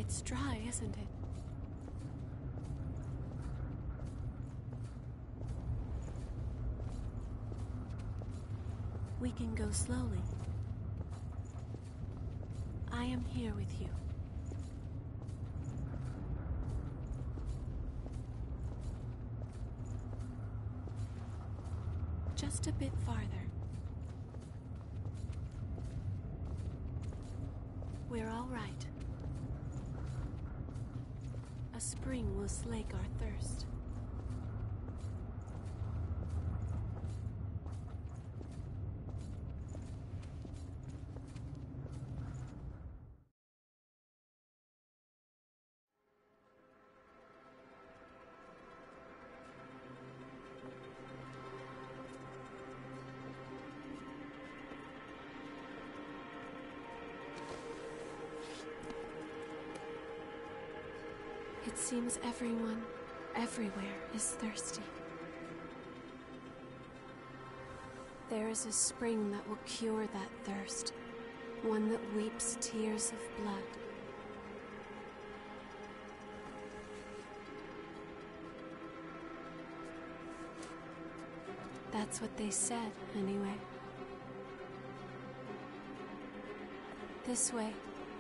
It's dry, isn't it? We can go slowly. I am here with you. Just a bit farther. We're all right. A spring will slake our thirst. It seems everyone, everywhere, is thirsty. There is a spring that will cure that thirst, one that weeps tears of blood. That's what they said, anyway. This way.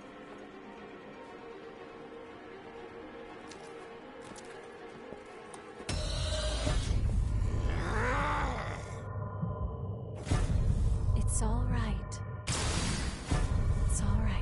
It's all right. It's all right.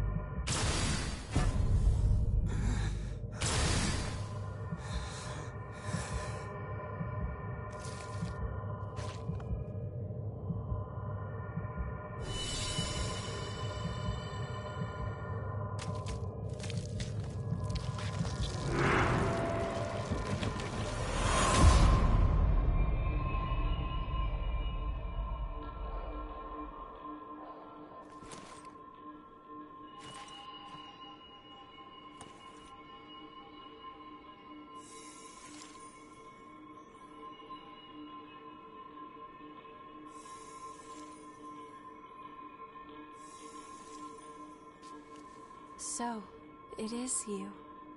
So, it is you.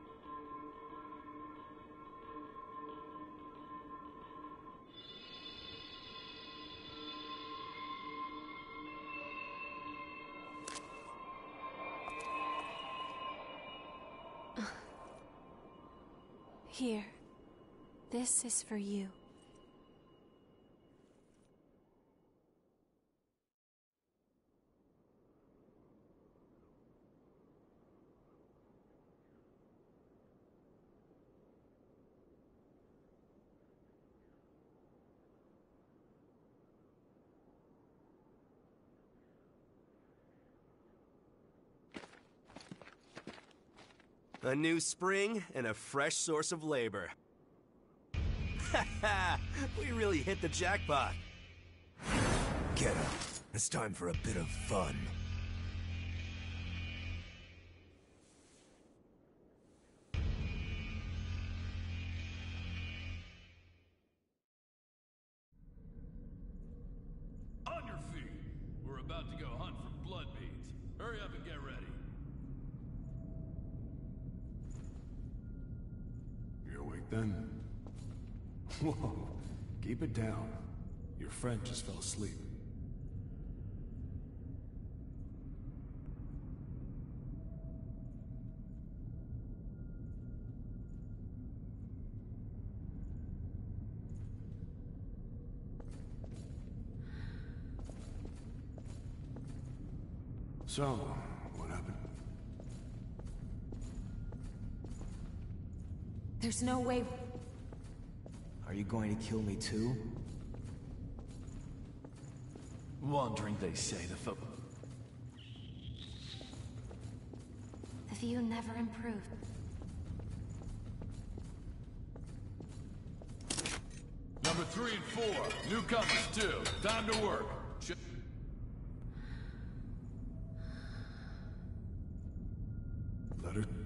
Here. This is for you. A new spring and a fresh source of labor. Ha ha! We really hit the jackpot. Get up. It's time for a bit of fun. On your feet. We're about to go hunt for blood beads. Hurry up and get ready. You awake then? Whoa, keep it down. Your friend just fell asleep. So, what happened? There's no way. Are you going to kill me too? Wandering, they say, The view never improved. Number 3 and 4, newcomers too. Time to work. Let her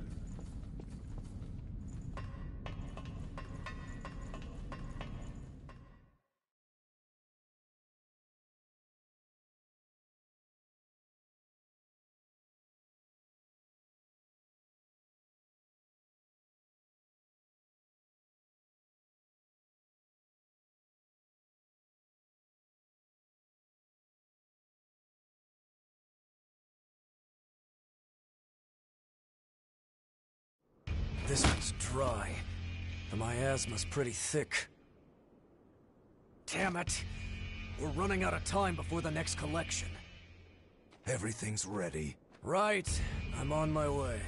This one's dry. The miasma's pretty thick. Damn it! We're running out of time before the next collection. Everything's ready. Right. I'm on my way.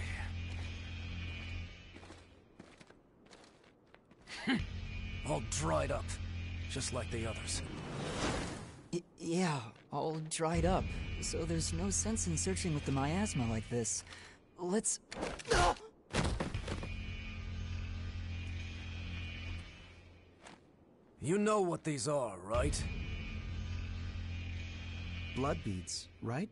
All dried up. Just like the others. Yeah, all dried up. So there's no sense in searching with the miasma like this. Let's... You know what these are, right? Blood beads, right?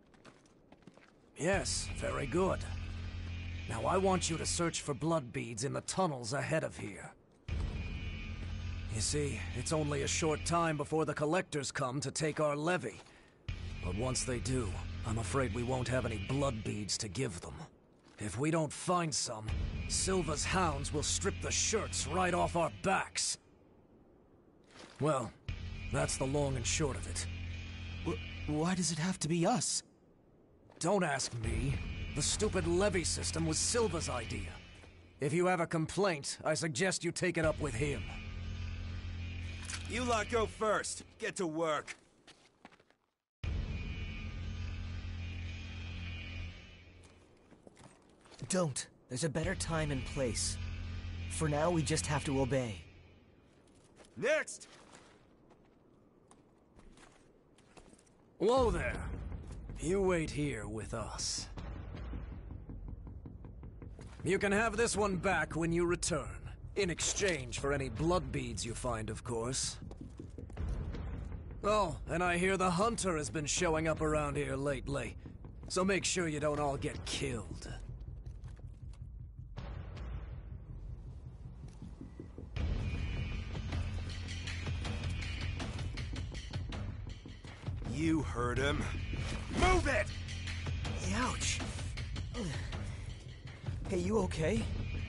Yes, very good. Now I want you to search for blood beads in the tunnels ahead of here. You see, it's only a short time before the collectors come to take our levy. But once they do, I'm afraid we won't have any blood beads to give them. If we don't find some, Silva's hounds will strip the shirts right off our backs. Well, that's the long and short of it. Why does it have to be us? Don't ask me. The stupid levy system was Silva's idea. If you have a complaint, I suggest you take it up with him. You lot go first. Get to work. Don't. There's a better time and place. For now, we just have to obey. Next! Whoa there. You wait here with us. You can have this one back when you return. In exchange for any blood beads you find, of course. Oh, and I hear the hunter has been showing up around here lately. So make sure you don't all get killed. You heard him. Move it! Ouch! Hey, you okay?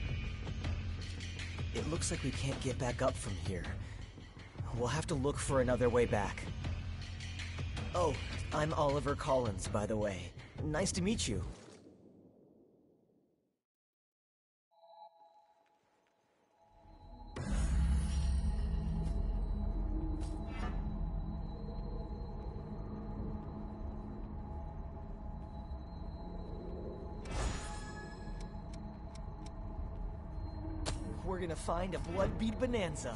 It looks like we can't get back up from here. We'll have to look for another way back. Oh, I'm Oliver Collins, by the way. Nice to meet you. We're gonna find a blood bead bonanza.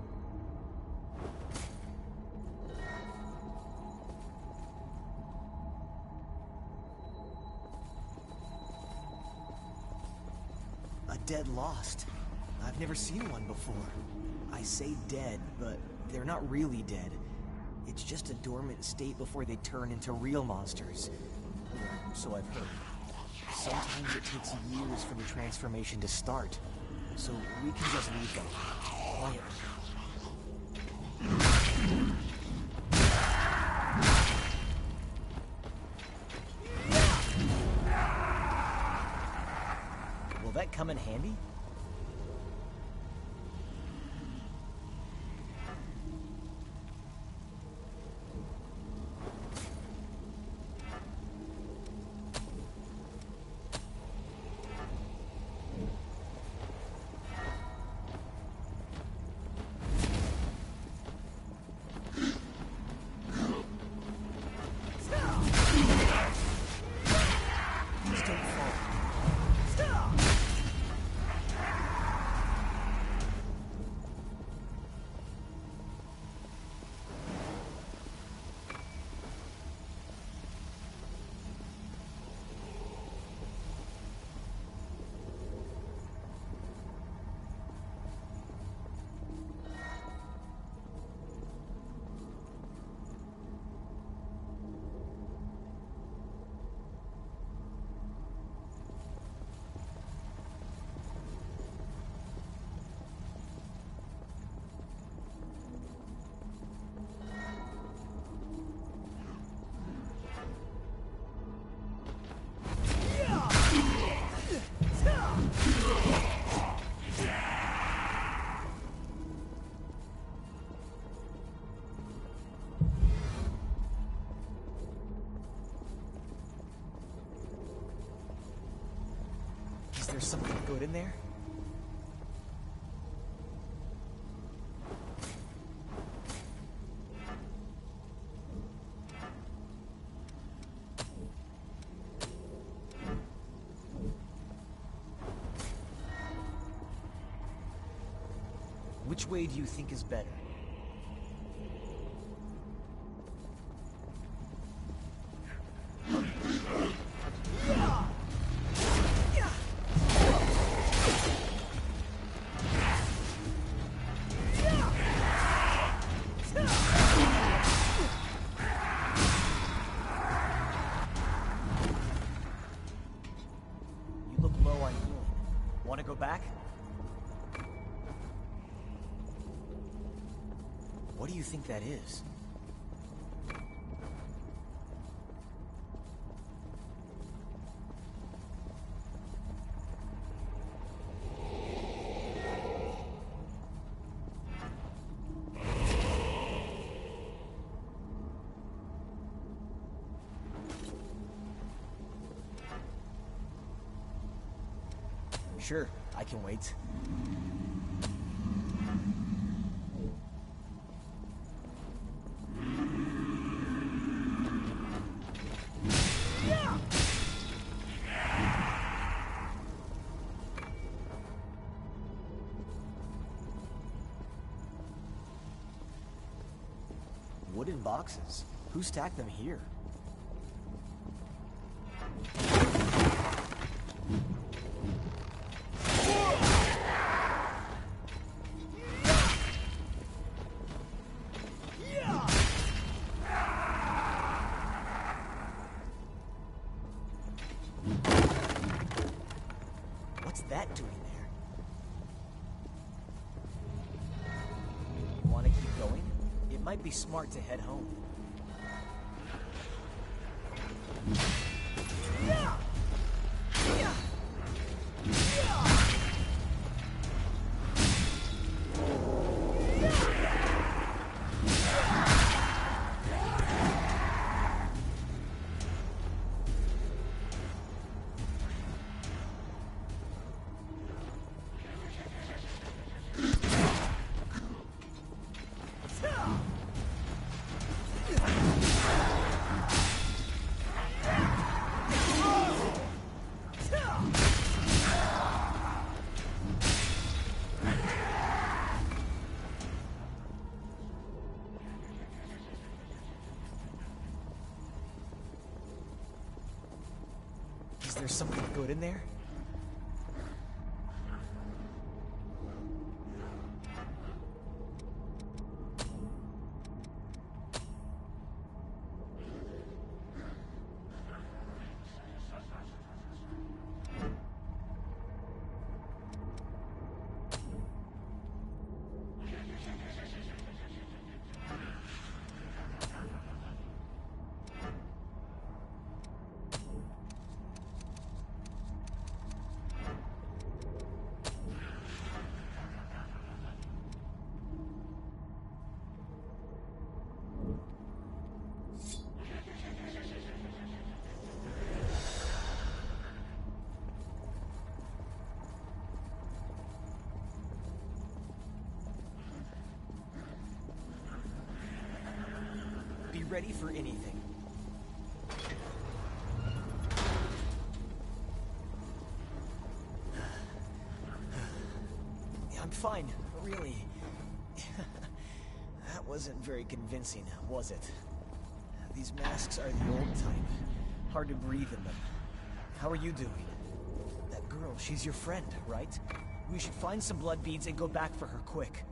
A dead lost. I've never seen one before. I say dead, but they're not really dead. It's just a dormant state before they turn into real monsters. So I've heard. Sometimes it takes years for the transformation to start. So we can just leave them quietly. Will that come in handy? there something good in there? Which way do you think is better? You look low on healing. Want to go back? What do you think that is? Sure, I can wait. Wooden boxes. Who stacked them here? What's that doing there? Want to keep going? It might be smart to head home. Is there something good in there? Be ready for anything. I'm fine, really. That wasn't very convincing, was it? These masks are the old type. Hard to breathe in them. How are you doing? That girl, she's your friend, right? We should find some blood beads and go back for her quick.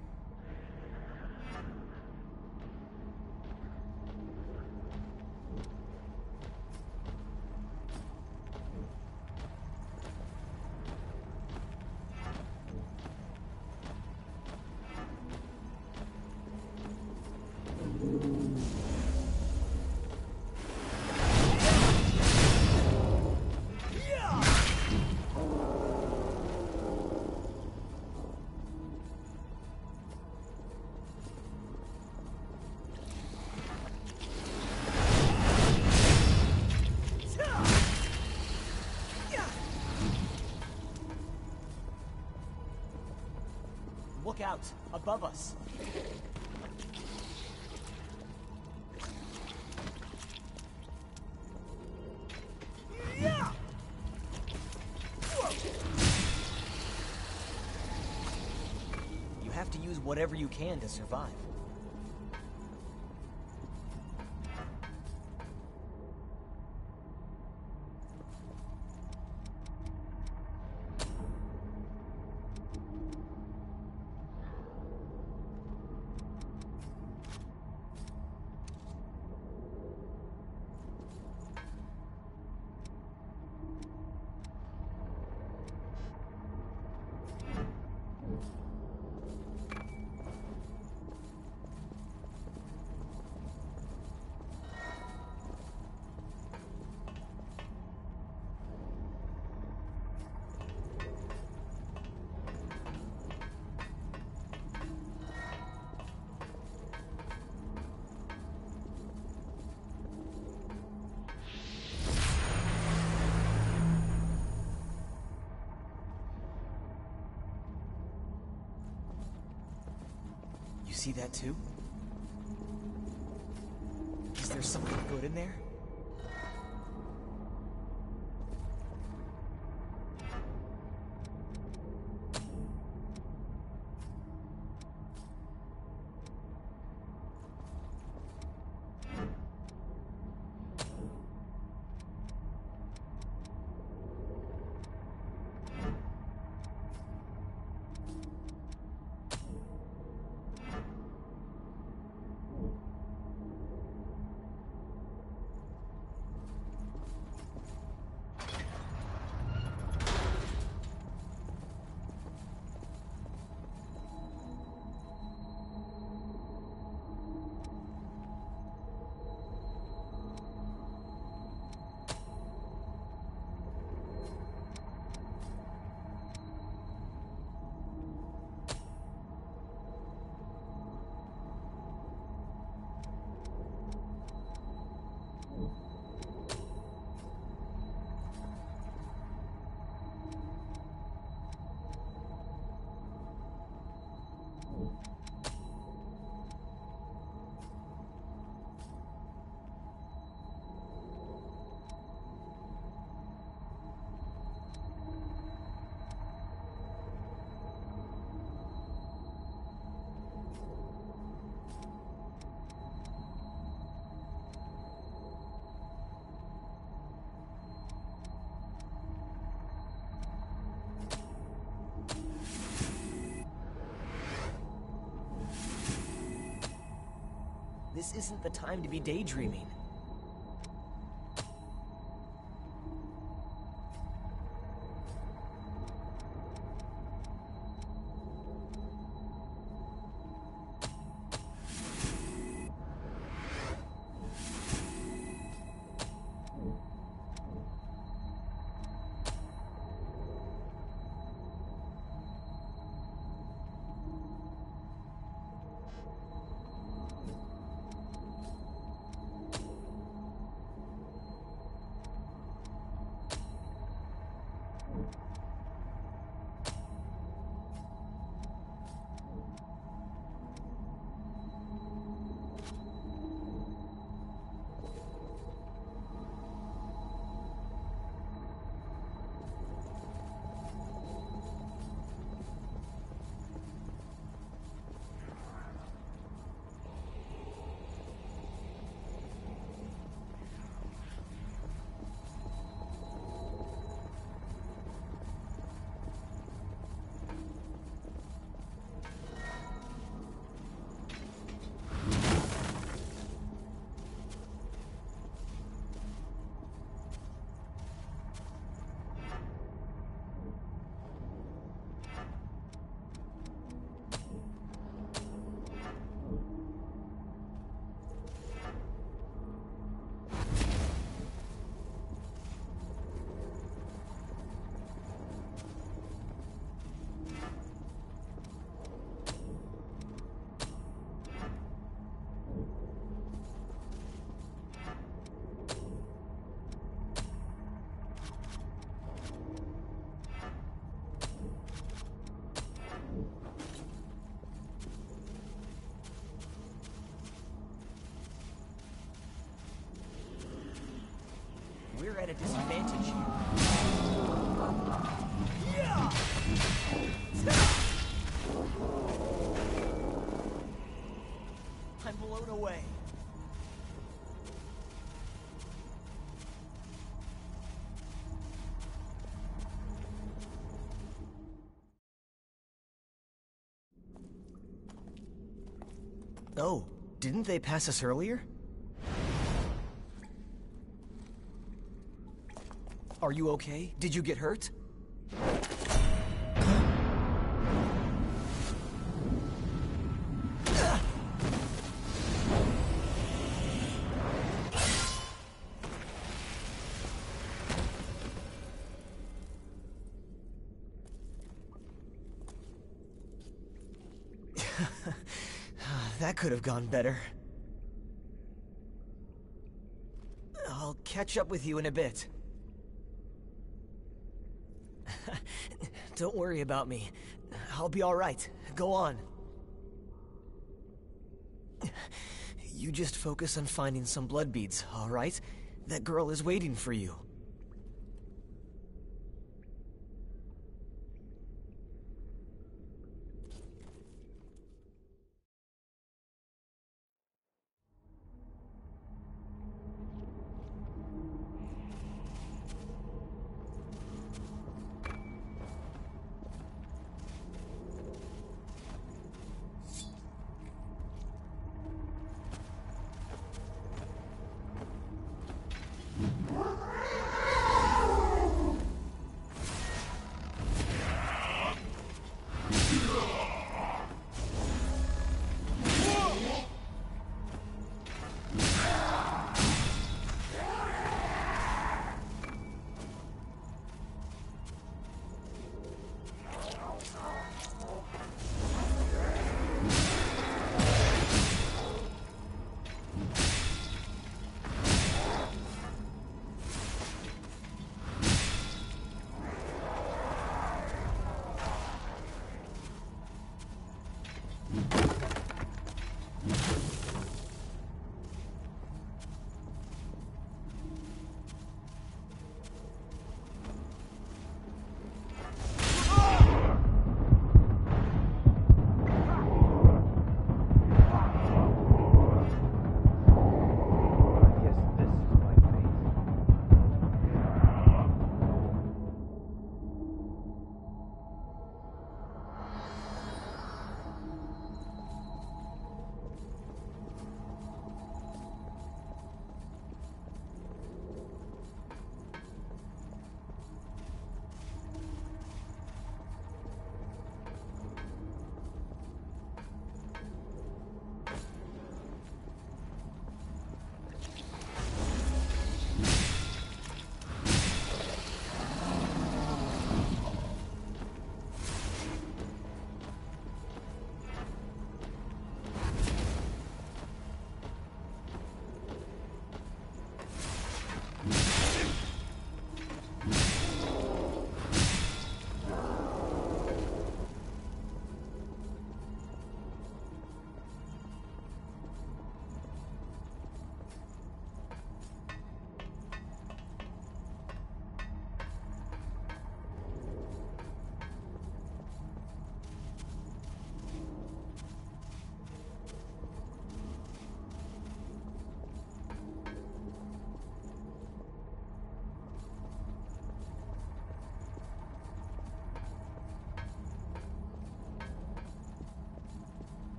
Look out, above us. You have to use whatever you can to survive. You see that too? Is there something good in there? This isn't the time to be daydreaming. at a disadvantage. I'm blown away. Oh, didn't they pass us earlier? Are you okay? Did you get hurt? That could have gone better. I'll catch up with you in a bit. Don't worry about me. I'll be all right. Go on. You just focus on finding some blood beads, all right? That girl is waiting for you.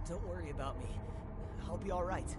Don't worry about me. I'll be alright.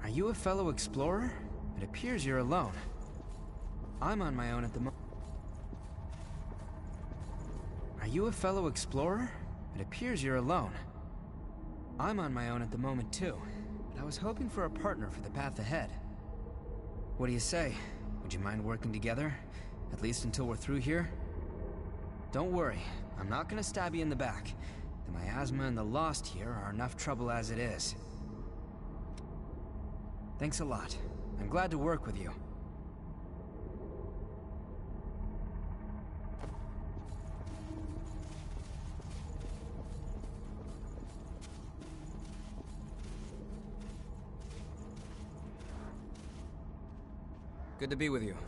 Are you a fellow explorer? It appears you're alone. I'm on my own at the moment. Are you a fellow explorer? It appears you're alone. I'm on my own at the moment too, but I was hoping for a partner for the path ahead. What do you say? Would you mind working together? At least until we're through here? Don't worry, I'm not gonna stab you in the back. The miasma and the Lost here are enough trouble as it is. Thanks a lot. I'm glad to work with you. Good to be with you.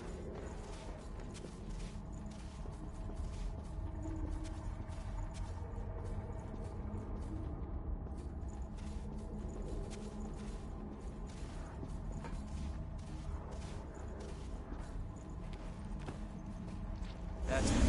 That's it.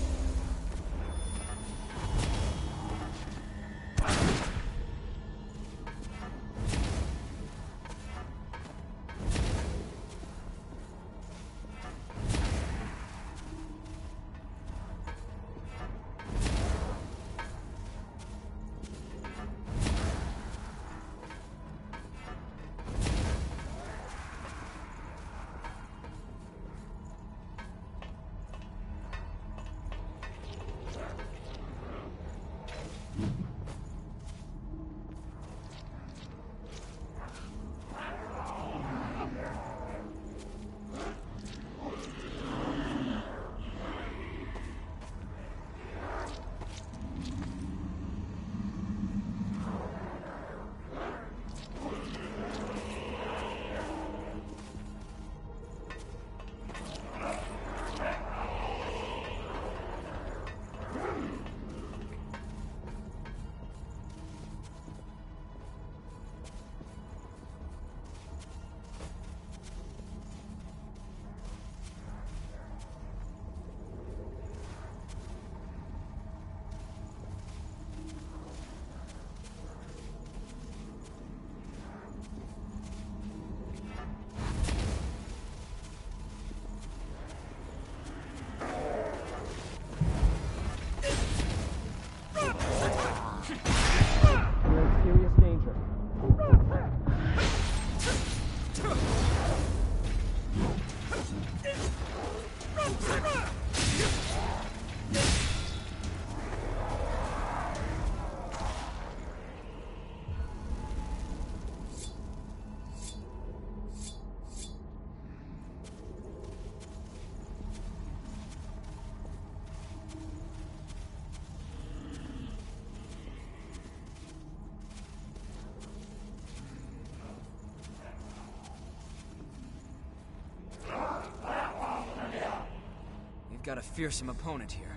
Got a fearsome opponent here.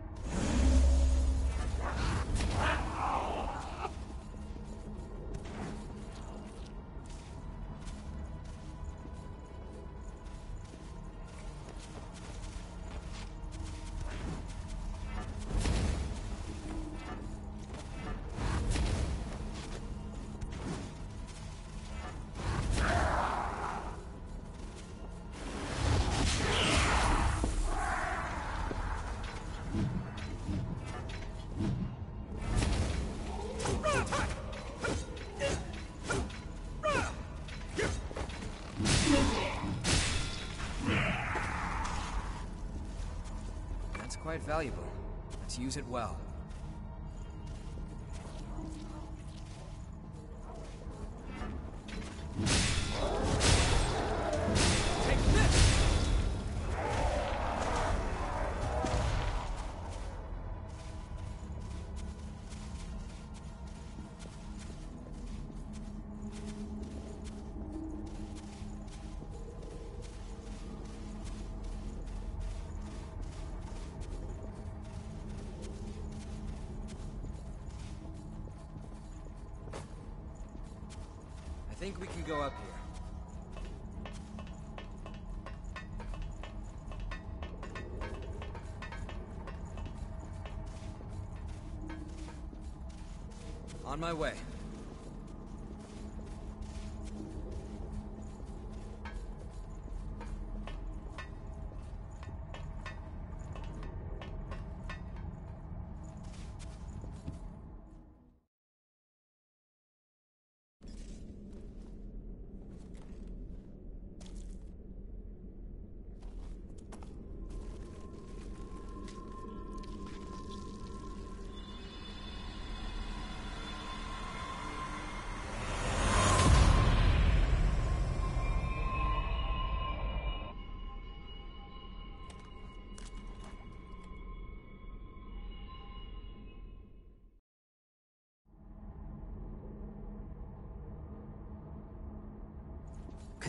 Quite valuable. Let's use it well. Take this! I think we can go up here. On my way.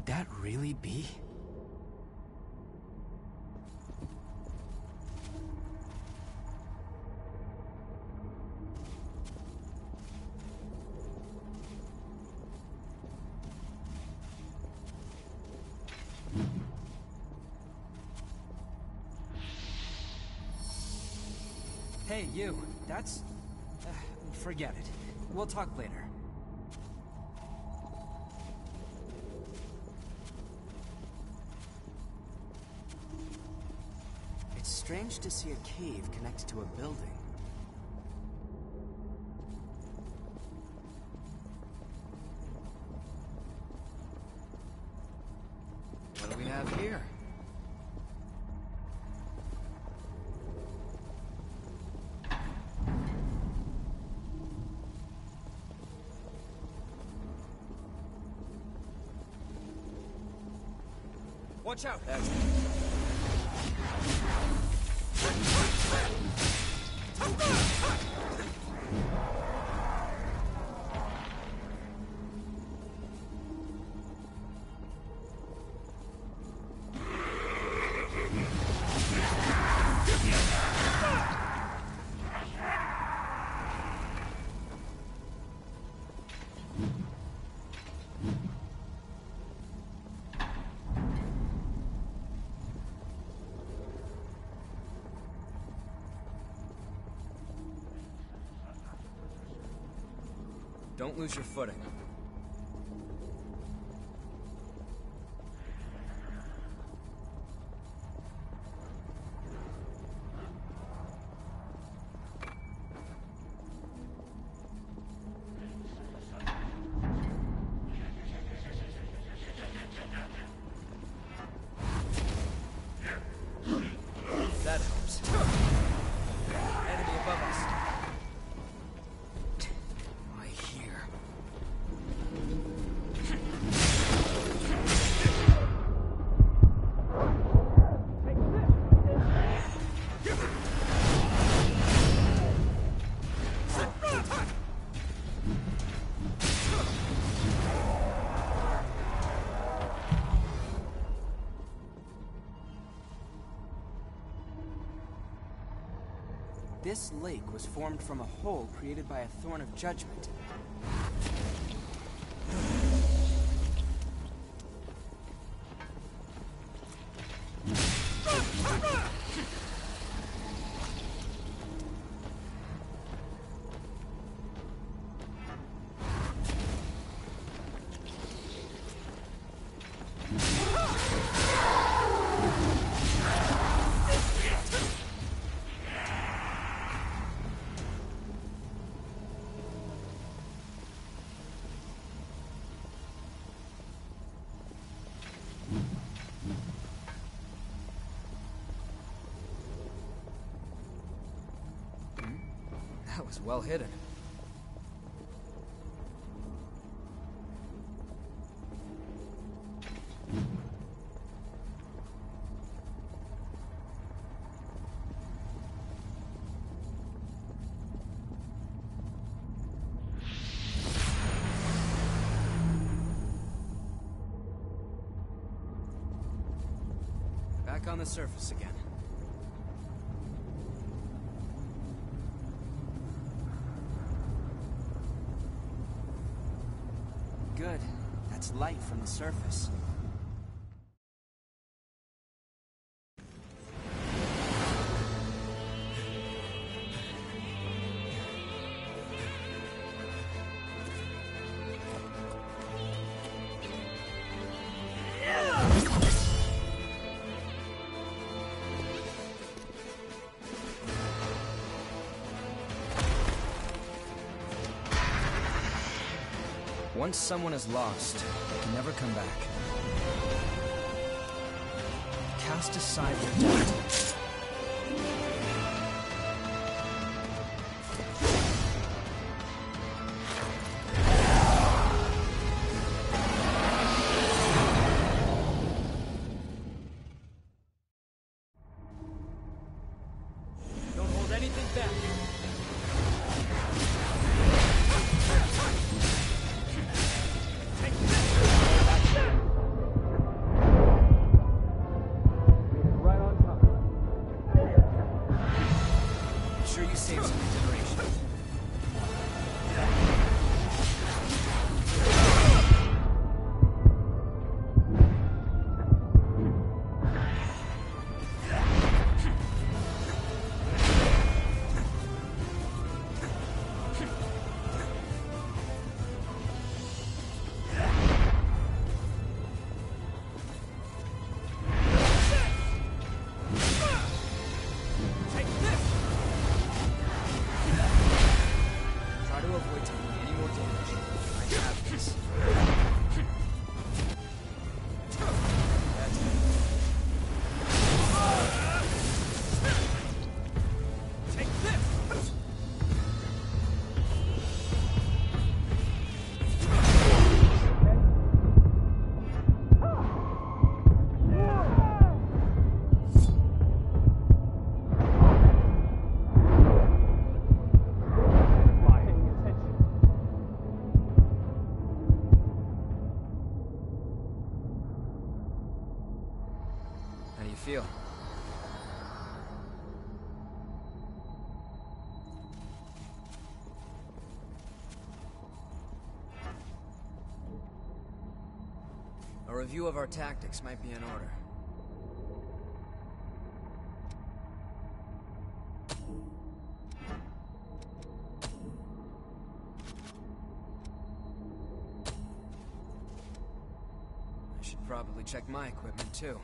that really be? Hey, you. That's... forget it. We'll talk later. It's strange to see a cave connected to a building. What do we have here? Watch out! Don't lose your footing. That helps. Enemy above us. I hear. This lake was formed from a hole created by a thorn of judgment. That was well hidden. Back on the surface again. Good. That's light from the surface. Once someone is lost, they can never come back. Cast aside your doubt. Don't hold anything back. feel? A review of our tactics might be in order. I should probably check my equipment too.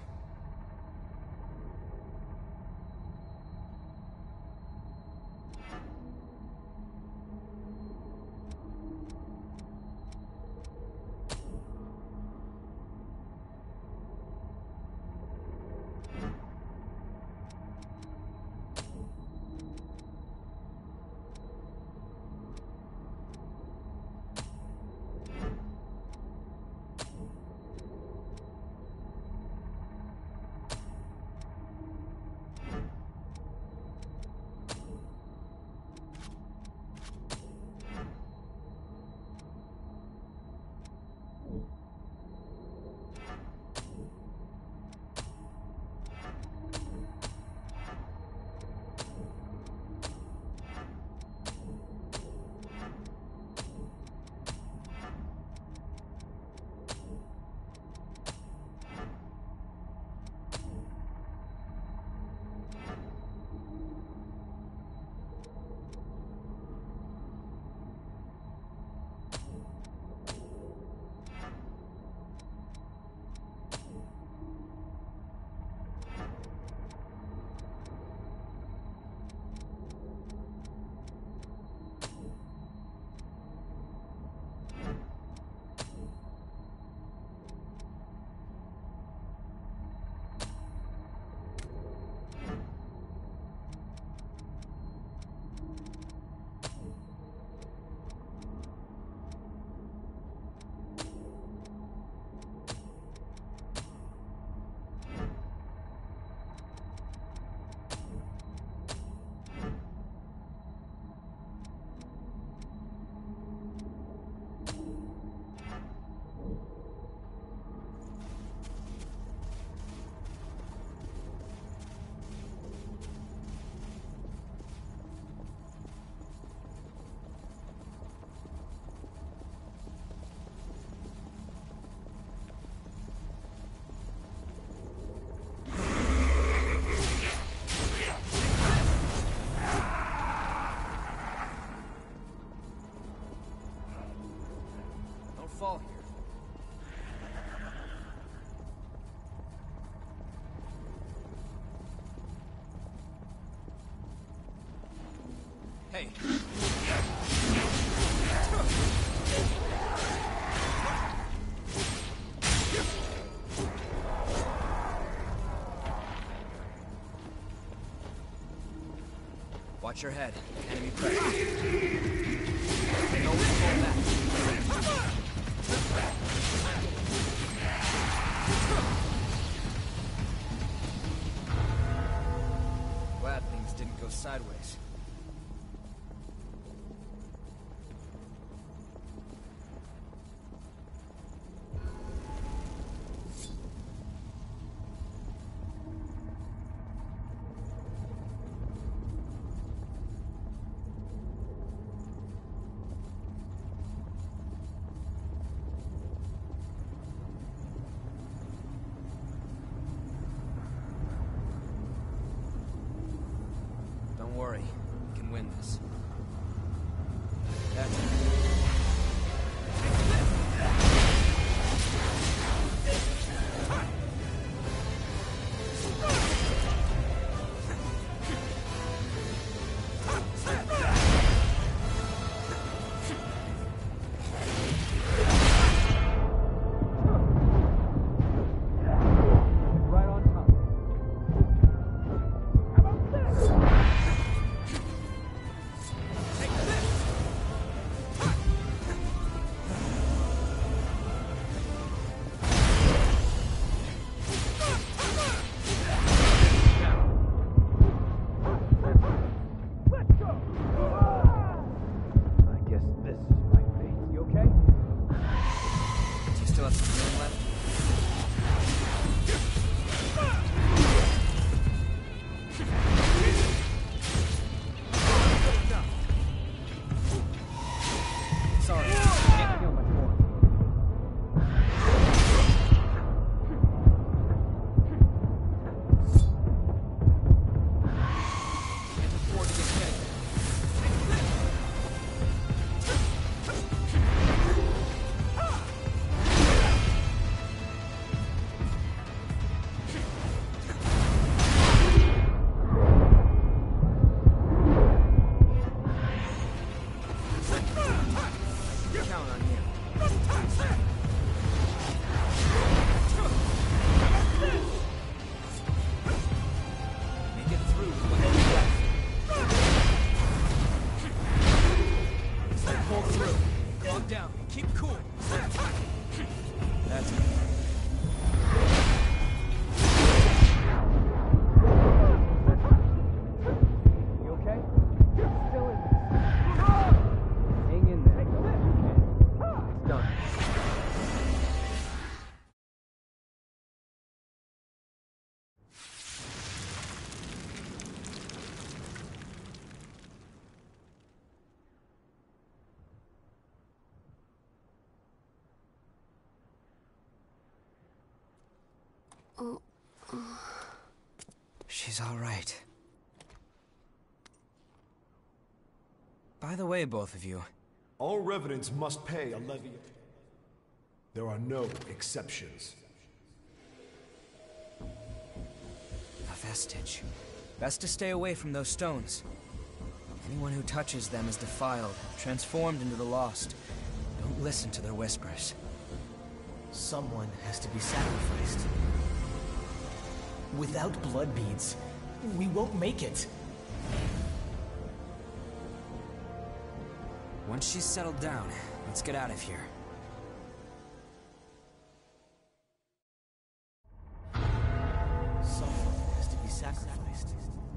Fall here. Hey. Watch your head. Enemy pressure. Don't fall back. Glad things didn't go sideways. Don't worry, we can win this. That's it. She's all right. By the way, both of you. All revenants must pay a levy. There are no exceptions. A vestige. Best to stay away from those stones. Anyone who touches them is defiled, transformed into the lost. Don't listen to their whispers. Someone has to be sacrificed. Without blood beads, we won't make it. Once she's settled down, let's get out of here. Someone has to be sacrificed.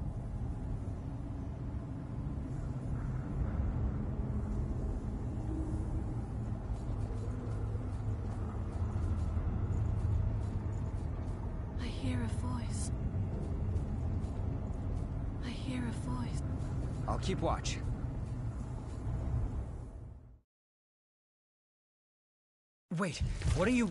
I hear a voice. I hear a voice. I'll keep watch. Wait, what are you...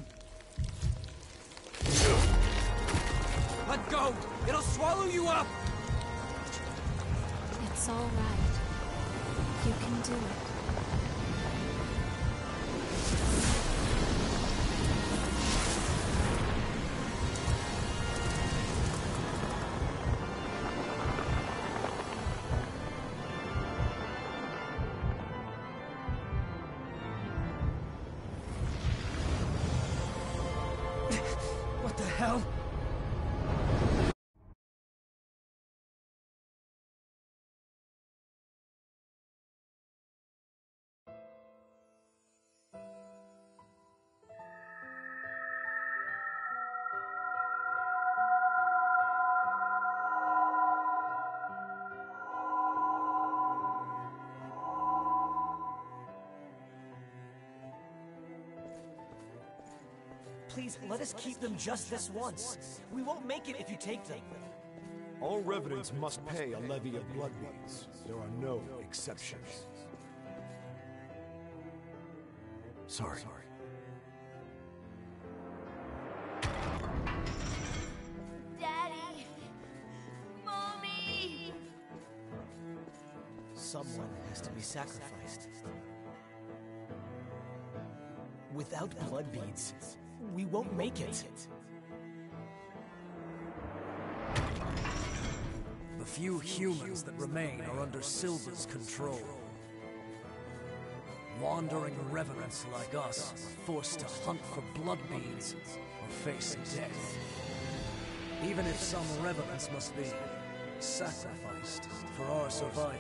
Let go! It'll swallow you up! It's all right. You can do it. What the hell? Please, let us keep them just this once. We won't make it if you take them. All revenants must pay a levy of blood beads. There are no exceptions. Sorry. Daddy! Mommy! Someone has to be sacrificed. Without blood beads, we won't make it. The few humans that remain are under Silver's control. Wandering revenants like us are forced to hunt for blood beads or face death. Even if some revenants must be sacrificed for our survival.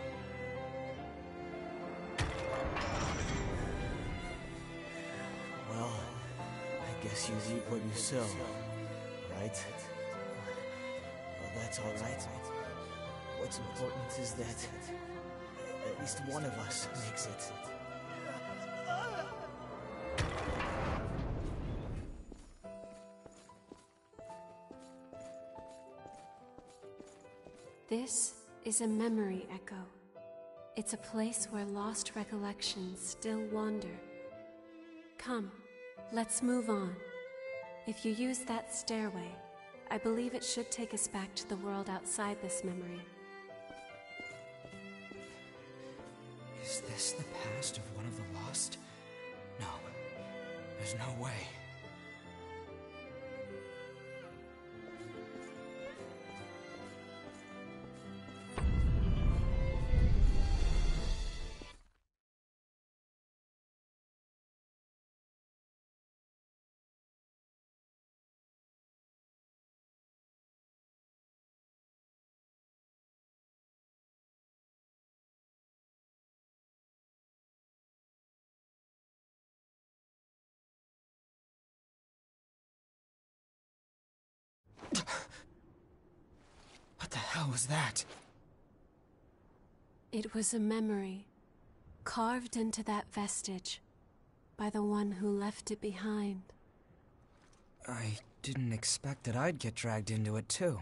Well, I guess you reap what you sow, right? Well, that's all right. What's important is that at least one of us makes it. This is a memory echo. It's a place where lost recollections still wander. Come, let's move on. If you use that stairway, I believe it should take us back to the world outside this memory. Is this the past of one of the lost? No. There's no way. What the hell was that? It was a memory, carved into that vestige, by the one who left it behind. I didn't expect that I'd get dragged into it, too.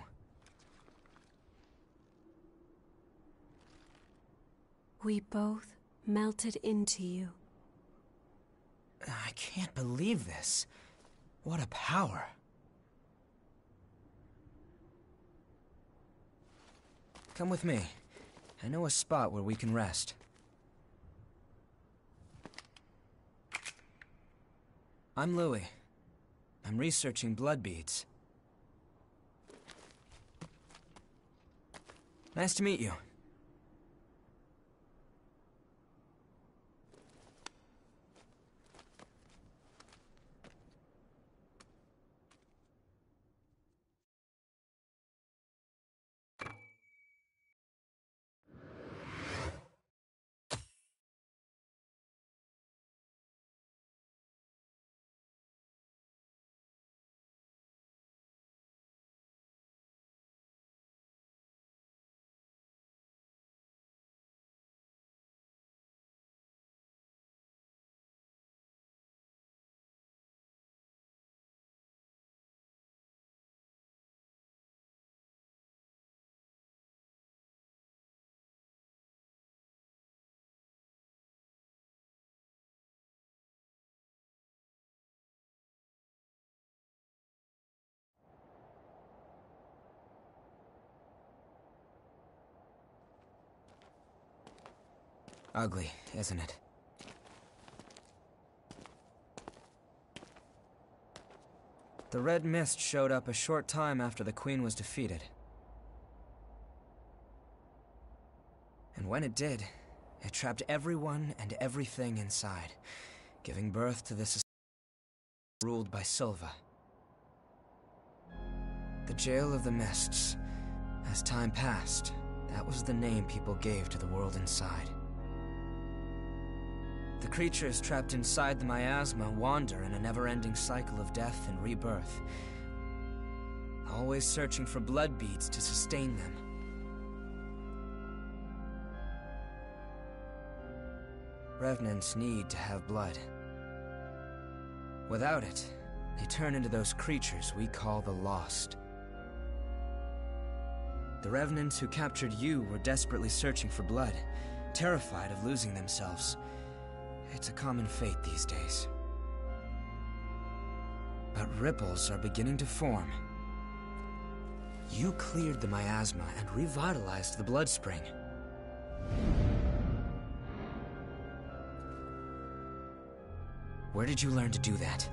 We both melted into you. I can't believe this. What a power. Come with me. I know a spot where we can rest. I'm Louis. I'm researching blood beads. Nice to meet you. Ugly, isn't it? The red mist showed up a short time after the Queen was defeated. And when it did, it trapped everyone and everything inside, giving birth to this ruled by Silva. The Jail of the Mists. As time passed, that was the name people gave to the world inside. The creatures trapped inside the miasma wander in a never-ending cycle of death and rebirth, always searching for blood beads to sustain them. Revenants need to have blood. Without it, they turn into those creatures we call the Lost. The Revenants who captured you were desperately searching for blood, terrified of losing themselves. It's a common fate these days. But ripples are beginning to form. You cleared the miasma and revitalized the blood spring. Where did you learn to do that?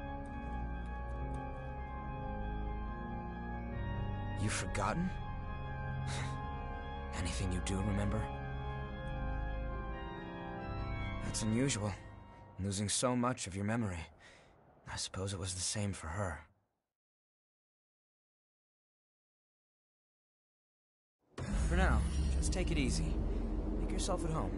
You've forgotten? Anything you do remember? That's unusual, losing so much of your memory. I suppose it was the same for her. For now, just take it easy. Make yourself at home.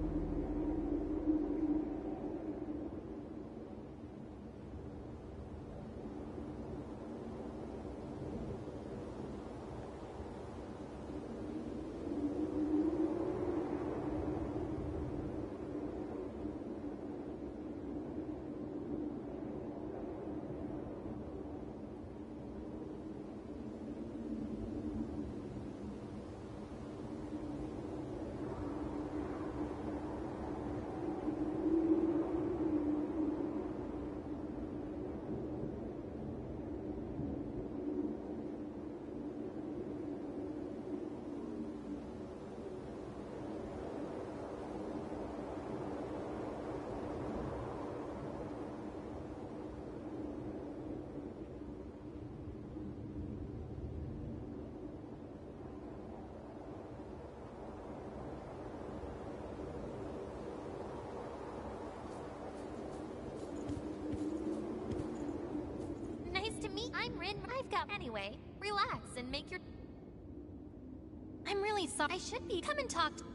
I'm Rin. I've got... Anyway, relax and make your... I'm really sorry. I should be... Come and talk to...